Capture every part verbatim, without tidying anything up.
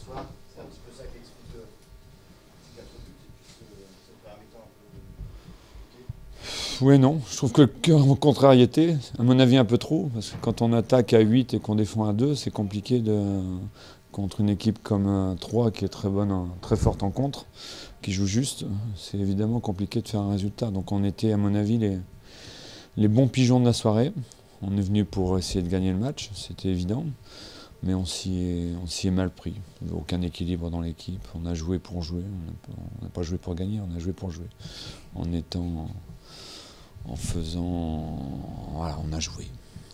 soir. C'est un petit peu ça qui explique euh, ces quatre buts et puis ce, ce premier mi-temps un peu compliqué. Oui, non. Je trouve que le cœur en contrariété, à mon avis un peu trop, parce que quand on attaque à huit et qu'on défend à deux, c'est compliqué de, contre une équipe comme euh, trois qui est très bonne, en- très forte en contre, qui joue juste. C'est évidemment compliqué de faire un résultat. Donc on était, à mon avis, les, les bons pigeons de la soirée. On est venu pour essayer de gagner le match, c'était évident. Mais on s'y est, on s'y est mal pris. Il n'y avait aucun équilibre dans l'équipe. On a joué pour jouer. On n'a pas joué pour gagner, on a joué pour jouer. En étant... En faisant... Voilà, on a joué.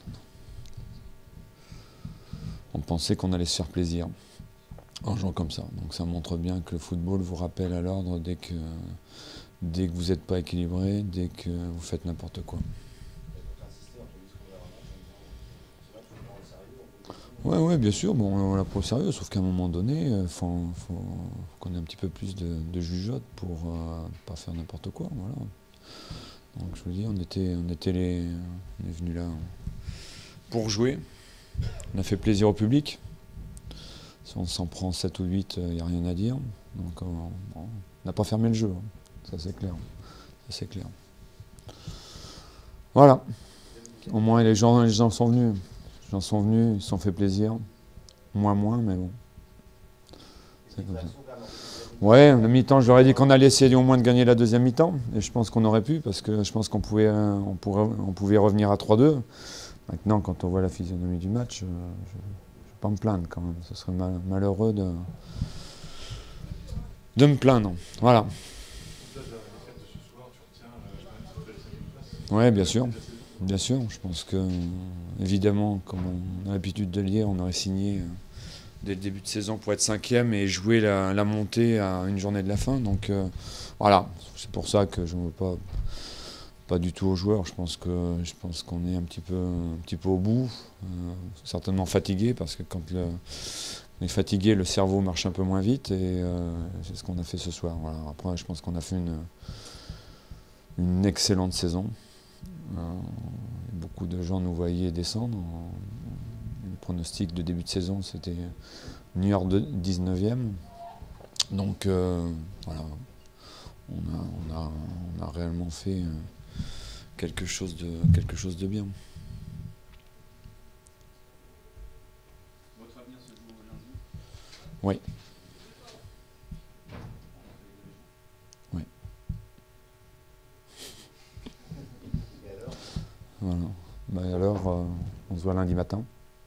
On pensait qu'on allait se faire plaisir en jouant comme ça. Donc ça montre bien que le football vous rappelle à l'ordre dès que, dès que vous n'êtes pas équilibré, dès que vous faites n'importe quoi. Ouais, ouais, bien sûr, bon, on l'a pas au sérieux, sauf qu'à un moment donné, il euh, faut, faut, faut qu'on ait un petit peu plus de, de jugeote pour euh, pas faire n'importe quoi. Voilà. Donc je vous dis, on était, on était les, on est venu là pour jouer. On a fait plaisir au public. Si on s'en prend sept ou huit, il n'y a rien à dire. Donc on n'a pas fermé le jeu, hein. Ça c'est clair. Ça c'est clair. Voilà. Au moins les gens, les gens sont venus. Les gens sont venus, ils se sont fait plaisir. Moins, moins, mais bon. C'est comme ça. Ouais, la mi-temps, je leur ai dit qu'on allait essayer au moins de gagner la deuxième mi-temps. Et je pense qu'on aurait pu, parce que je pense qu'on pouvait, on pourrait, on pouvait revenir à trois deux. Maintenant, quand on voit la physionomie du match, je ne vais pas me plaindre quand même. Ce serait mal, malheureux de, de me plaindre. Voilà. Oui, bien sûr. Bien sûr. Je pense que, évidemment, comme on a l'habitude de le dire, on aurait signé dès le début de saison pour être cinquième et jouer la, la montée à une journée de la fin. Donc euh, voilà, c'est pour ça que je ne veux pas, pas du tout aux joueurs. Je pense que je pense qu'on est un petit peu, un petit peu au bout, euh, certainement fatigué, parce que quand le, on est fatigué, le cerveau marche un peu moins vite, et euh, c'est ce qu'on a fait ce soir. Voilà. Après, je pense qu'on a fait une, une excellente saison. Euh, beaucoup de gens nous voyaient descendre. Le pronostic de début de saison, c'était New York dix-neuvième. Donc euh, voilà, on a, on, a, on a réellement fait euh, quelque chose de, quelque chose de bien. Votre avenir se joue lundi ? Oui. Oui. Voilà. Bah alors, euh, on se voit lundi matin.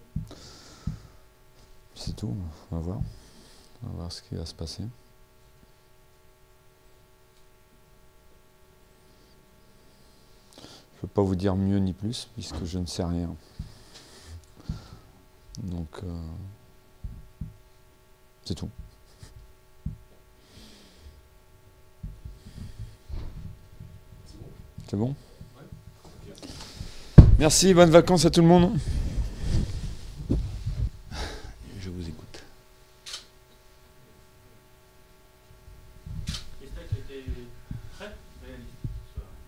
C'est tout, on va voir. On va voir ce qui va se passer. Je ne peux pas vous dire mieux ni plus, puisque je ne sais rien. Donc, euh, c'est tout. C'est bon ? Merci, bonnes vacances à tout le monde. Je vous écoute. Les stacks étaient très réalistes ce soir.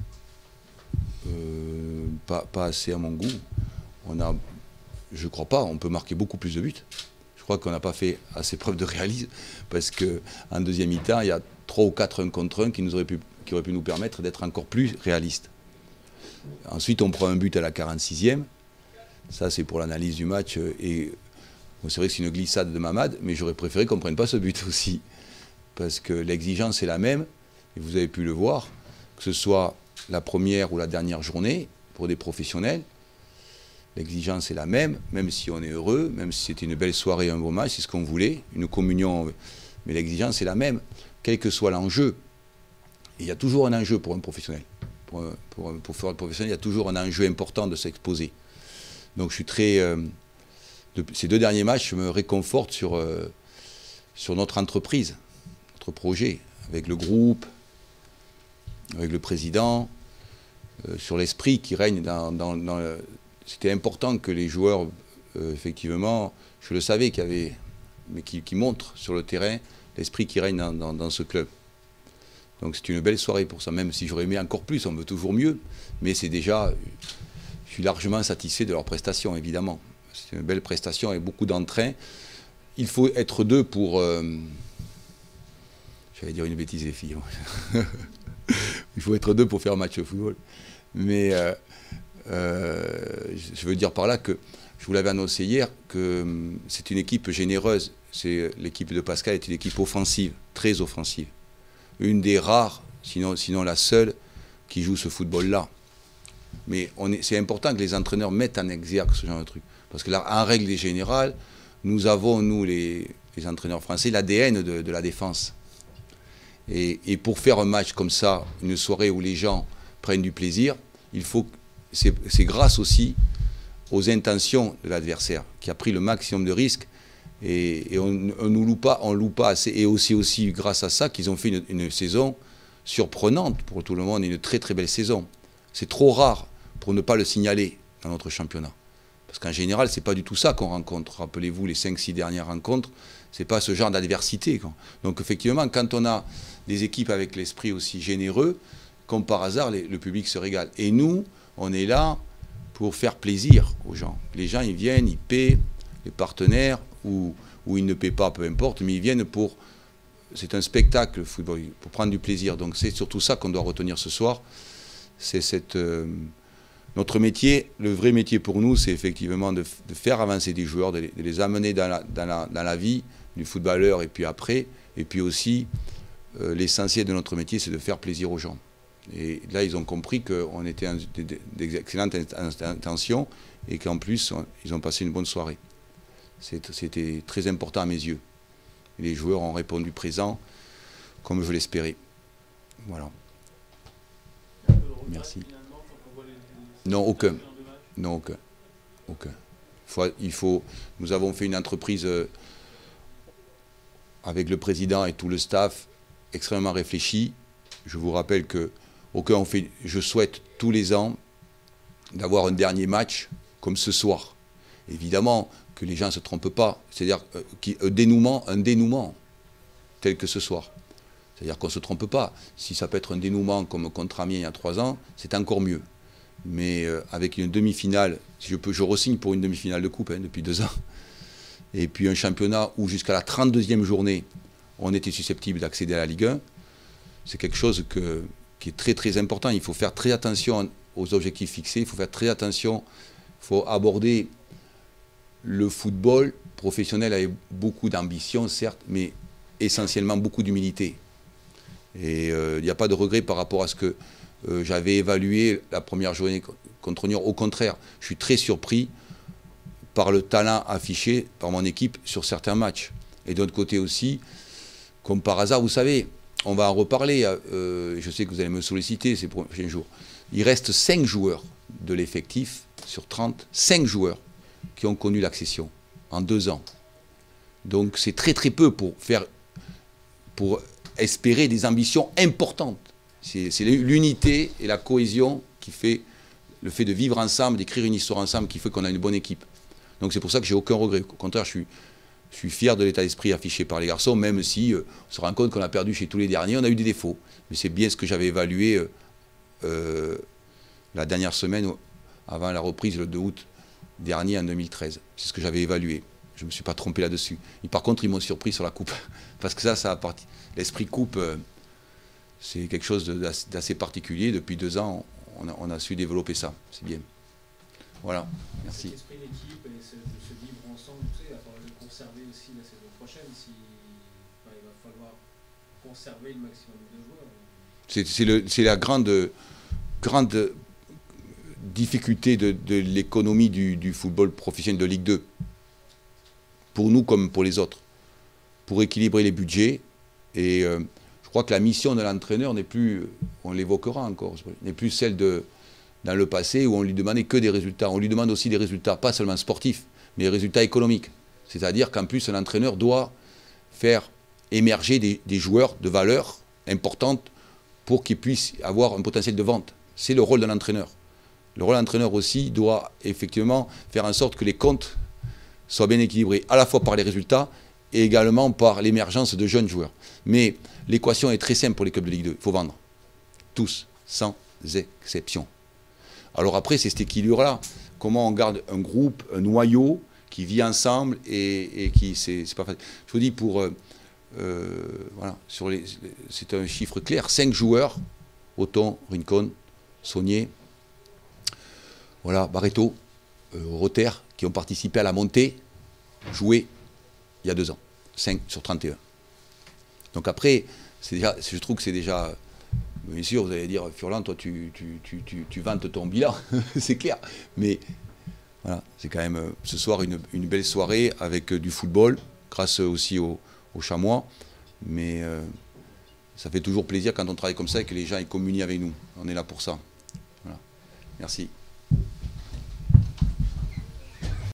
Euh, pas, pas assez à mon goût. On a, je crois pas, on peut marquer beaucoup plus de buts. Je crois qu'on n'a pas fait assez preuve de réalisme, parce qu'en deuxième mi-temps, il y a trois ou quatre un contre un qui, nous auraient pu, qui auraient pu nous permettre d'être encore plus réalistes. Ensuite, on prend un but à la quarante-sixième. Ça, c'est pour l'analyse du match. Et bon, c'est vrai que c'est une glissade de Mamad, mais j'aurais préféré qu'on ne prenne pas ce but aussi. Parce que l'exigence est la même, et vous avez pu le voir, que ce soit la première ou la dernière journée, pour des professionnels, l'exigence est la même, même si on est heureux, même si c'était une belle soirée, un beau match, c'est ce qu'on voulait, une communion, mais l'exigence est la même, quel que soit l'enjeu. Et il y a toujours un enjeu pour un professionnel. Pour, pour, pour faire un professionnel, il y a toujours un enjeu important de s'exposer. Donc je suis très... Euh, de, ces deux derniers matchs, je me réconforte sur, euh, sur notre entreprise, notre projet, avec le groupe, avec le président, euh, sur l'esprit qui règne dans... dans, dans le, c'était important que les joueurs, euh, effectivement, je le savais, qu'il y avait, mais qui, qui montrent sur le terrain l'esprit qui règne dans, dans, dans ce club. Donc c'est une belle soirée pour ça, même si j'aurais aimé encore plus, on veut toujours mieux, mais c'est déjà, je suis largement satisfait de leur prestation, évidemment. C'est une belle prestation avec beaucoup d'entrain, il faut être deux pour... Euh, J'allais dire une bêtise, les filles. Il faut être deux pour faire un match de football. Mais euh, euh, je veux dire par là que, je vous l'avais annoncé hier, que c'est une équipe généreuse. L'équipe de Pascal est une équipe offensive, très offensive. Une des rares, sinon, sinon la seule, qui joue ce football-là. Mais c'est important que les entraîneurs mettent en exergue ce genre de truc. Parce que là, en règle générale, nous avons, nous, les, les entraîneurs français, l'A D N de, de la défense. Et, et pour faire un match comme ça, une soirée où les gens prennent du plaisir, il faut, c'est grâce aussi aux intentions de l'adversaire, qui a pris le maximum de risques. Et, et on ne loue pas, on loue pas assez. Et aussi, aussi grâce à ça qu'ils ont fait une, une saison surprenante pour tout le monde, une très très belle saison. C'est trop rare pour ne pas le signaler dans notre championnat. Parce qu'en général, ce n'est pas du tout ça qu'on rencontre. Rappelez-vous, les cinq six dernières rencontres, ce n'est pas ce genre d'adversité. Donc effectivement, quand on a des équipes avec l'esprit aussi généreux, comme par hasard, les, le public se régale. Et nous, on est là pour faire plaisir aux gens. Les gens, ils viennent, ils paient, les partenaires, ou, ou ils ne paient pas, peu importe, mais ils viennent pour... C'est un spectacle, le football, pour prendre du plaisir. Donc c'est surtout ça qu'on doit retenir ce soir. C'est cette... Euh, notre métier, le vrai métier pour nous, c'est effectivement de, de faire avancer des joueurs, de les, de les amener dans la, dans, la, dans la vie du footballeur et puis après. Et puis aussi, euh, l'essentiel de notre métier, c'est de faire plaisir aux gens. Et là, ils ont compris qu'on était d'excellentes intentions et qu'en plus, on, ils ont passé une bonne soirée. C'était très important à mes yeux. Et les joueurs ont répondu présent, comme je l'espérais. Voilà. Merci. Non, aucun. Non, aucun. Aucun. Faut, il faut, nous avons fait une entreprise euh, avec le président et tout le staff extrêmement réfléchie. Je vous rappelle que aucun on fait, je souhaite tous les ans d'avoir un dernier match comme ce soir. Évidemment que les gens ne se trompent pas. C'est-à-dire euh, un dénouement, un dénouement tel que ce soir. C'est-à-dire qu'on ne se trompe pas. Si ça peut être un dénouement comme contre Amiens il y a trois ans, c'est encore mieux. Mais euh, avec une demi-finale, si je peux, je re-signe pour une demi-finale de coupe hein, depuis deux ans. Et puis un championnat où jusqu'à la trente-deuxième journée, on était susceptible d'accéder à la Ligue un. C'est quelque chose que, qui est très très important. Il faut faire très attention aux objectifs fixés. Il faut faire très attention. Il faut aborder le football professionnel avec beaucoup d'ambition, certes, mais essentiellement beaucoup d'humilité. Et il euh, n'y a pas de regret par rapport à ce que euh, j'avais évalué la première journée contre Niort. Au contraire, je suis très surpris par le talent affiché par mon équipe sur certains matchs. Et d'un autre côté aussi, comme par hasard, vous savez, on va en reparler, euh, je sais que vous allez me solliciter ces prochains jours. Il reste cinq joueurs de l'effectif sur trente, cinq joueurs qui ont connu l'accession en deux ans. Donc c'est très très peu pour faire... pour espérer des ambitions importantes. C'est l'unité et la cohésion qui fait le fait de vivre ensemble, d'écrire une histoire ensemble, qui fait qu'on a une bonne équipe. Donc c'est pour ça que j'ai aucun regret. Au contraire, je suis, je suis fier de l'état d'esprit affiché par les garçons, même si euh, on se rend compte qu'on a perdu chez tous les derniers, on a eu des défauts. Mais c'est bien ce que j'avais évalué euh, euh, la dernière semaine, avant la reprise le deux août dernier en deux mille treize. C'est ce que j'avais évalué. Je ne me suis pas trompé là-dessus. Par contre, ils m'ont surpris sur la coupe. Parce que ça, ça a parti. L'esprit coupe, euh, c'est quelque chose d'assez particulier. Depuis deux ans, on a, on a su développer ça. C'est bien. Voilà. Merci. L'esprit d'équipe et ce, ce vivre ensemble, tu sais, il va falloir le conserver aussi la saison prochaine. Si, enfin, il va falloir conserver le maximum de joueurs. C'est la grande, grande difficulté de, de l'économie du, du football professionnel de Ligue deux. Pour nous comme pour les autres, pour équilibrer les budgets. Et euh, je crois que la mission de l'entraîneur n'est plus, on l'évoquera encore, n'est plus celle de, dans le passé où on lui demandait que des résultats. On lui demande aussi des résultats, pas seulement sportifs, mais des résultats économiques. C'est-à-dire qu'en plus, l'entraîneur doit faire émerger des, des joueurs de valeur importante pour qu'ils puissent avoir un potentiel de vente. C'est le rôle de l'entraîneur. Le rôle de l'entraîneur aussi doit effectivement faire en sorte que les comptes soit bien équilibré à la fois par les résultats et également par l'émergence de jeunes joueurs. Mais l'équation est très simple pour les clubs de Ligue deux. Il faut vendre. Tous, sans exception. Alors après, c'est cet équilibre-là. Comment on garde un groupe, un noyau qui vit ensemble et, et qui, c'est pas facile. Je vous dis, pour, euh, euh, voilà, sur les, c'est un chiffre clair, cinq joueurs, Othon, Rincon, Saunier, voilà, Barreto, euh, Rotter, qui ont participé à la montée, joué il y a deux ans, cinq sur trente et un. Donc après, déjà, je trouve que c'est déjà... Bien sûr, vous allez dire, Furlan, toi, tu, tu, tu, tu, tu vantes ton bilan, c'est clair. Mais voilà, c'est quand même ce soir une, une belle soirée avec du football, grâce aussi au, au chamois. Mais euh, ça fait toujours plaisir quand on travaille comme ça et que les gens ils communient avec nous. On est là pour ça. Voilà. Merci.